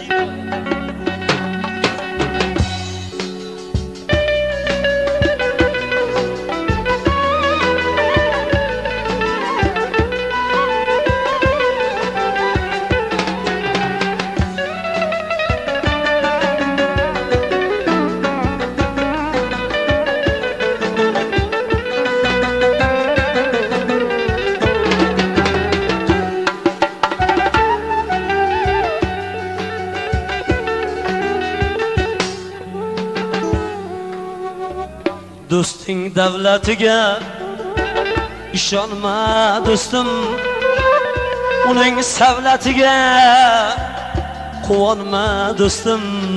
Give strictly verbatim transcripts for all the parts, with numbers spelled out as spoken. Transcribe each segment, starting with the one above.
Do'sting davlatiga ishonma do'stim, uning savlatiga quvonma do'stim.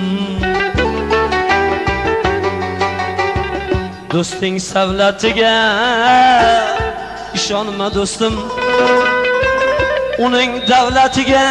Do'sting savlatiga ishonma do'stim, uning davlatiga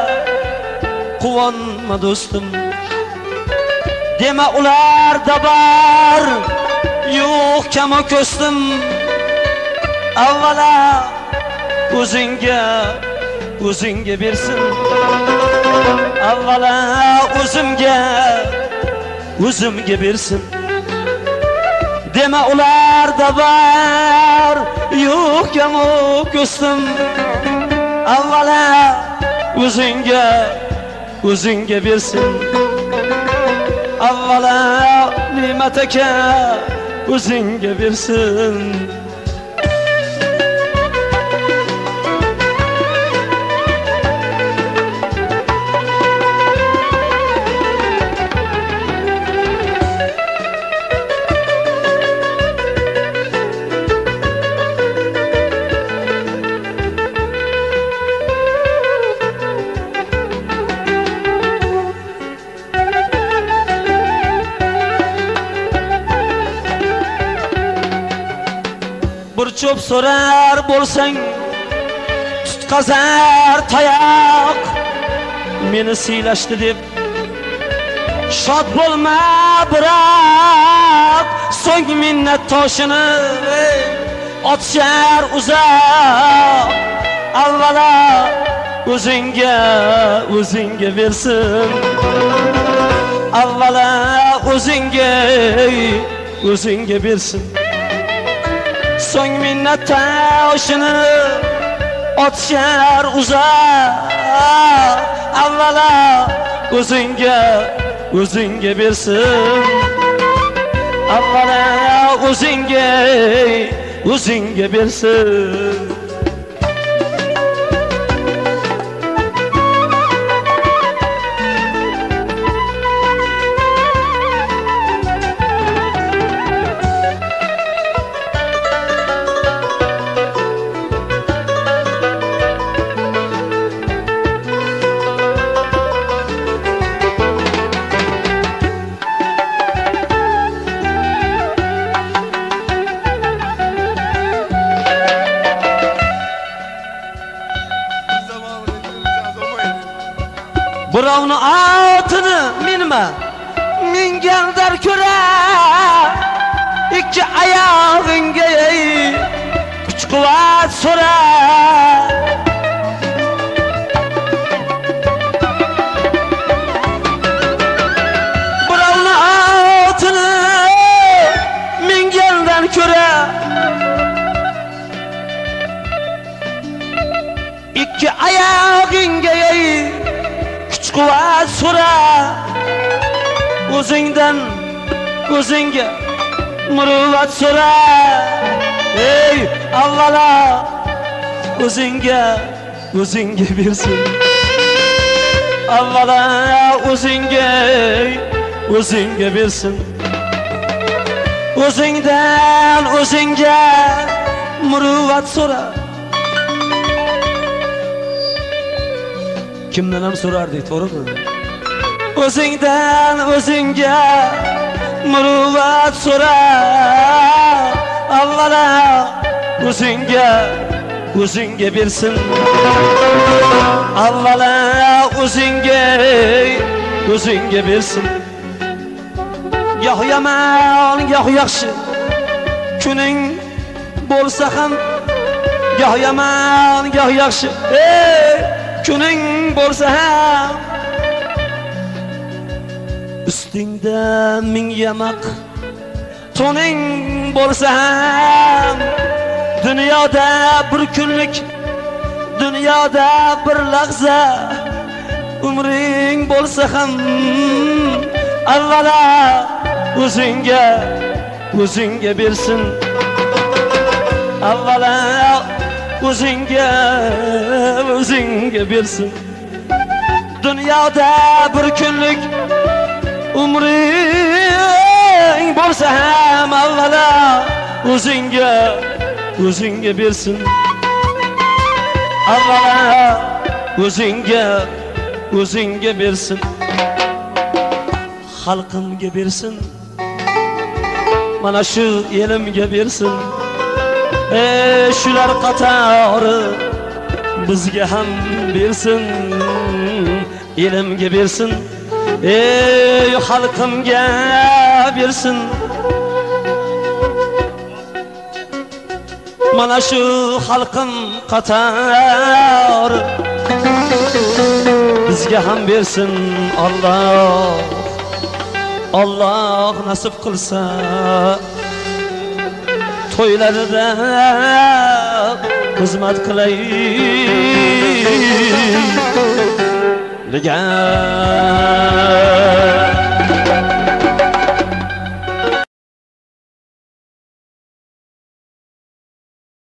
quvonma do'stim. Dema ularda bor yo'q kamo ko'stim, avvala o'zingga o'zingga bersin, avvala o'zimga o'zimga bersin. Dema ularda bor yo'q kamo ko'stim, avvala o'zingga o'zingga bersin, avvala ne'mat aka o'zingga bersin. Bir cho'p so'rar bo'lsang tutqazar tayoq, meni siylashdi deb shod bo'lma biroq, so'ng minnat toshini otishar uzoq, avvala o'zingga o'zingga bersin, avvala o'zingga o'zingga bersin. So'ng minnat toshini otishar uzoq, avvala o'zingga o'zingga bersin, avvala o'zingga o'zingga bersin. Birovni otini minma, mingandir ko'ra, ikki oyog'ingga kuch quvvat so'ra. Birovni otini mingandan ko'ra, ikki oyog'ingga quvvat so'ra. O'zingdan o'zingga muruvvat so'ra. Ey avvala o'zingga o'zingga bersin, avvala o'zingga o'zingga bersin. O'zingdan o'zingga muruvvat so'ra. Kimdan ham so'rardik, to'g'rimi? O'zingdan o'zingga muruvvat so'ra, avvala o'zingga o'zingga bersin, avvala o'zingga o'zingga bersin. Goh yomon, goh yaxshi kuning bo'lsa ham, goh yomon, goh yaxshi kuning bo'lsa ham, ustingda ming yamaq to'ning bo'lsa ham, dunyoda bir kunlik, dunyoda bir lahza umring bo'lsa ham, avvalo o'zingga o'zingga bersin. Avvalo o'zingga o'zingga bersin. Dunyoda bir kunlik umring bo'lsa ham, avvalo o'zingga o'zingga bersin. Avvalo o'zingga o'zingga bersin. Xalqimga bersin, mana shu elimga bersin. Ey shular qatori bizga ham bersin, elimga bersin. Ey xalqimga bersin, mana shu xalqim qatori bizga ham bersin. Alloh Alloh nasib qilsa to'ylarida xizmat qilay. Ligan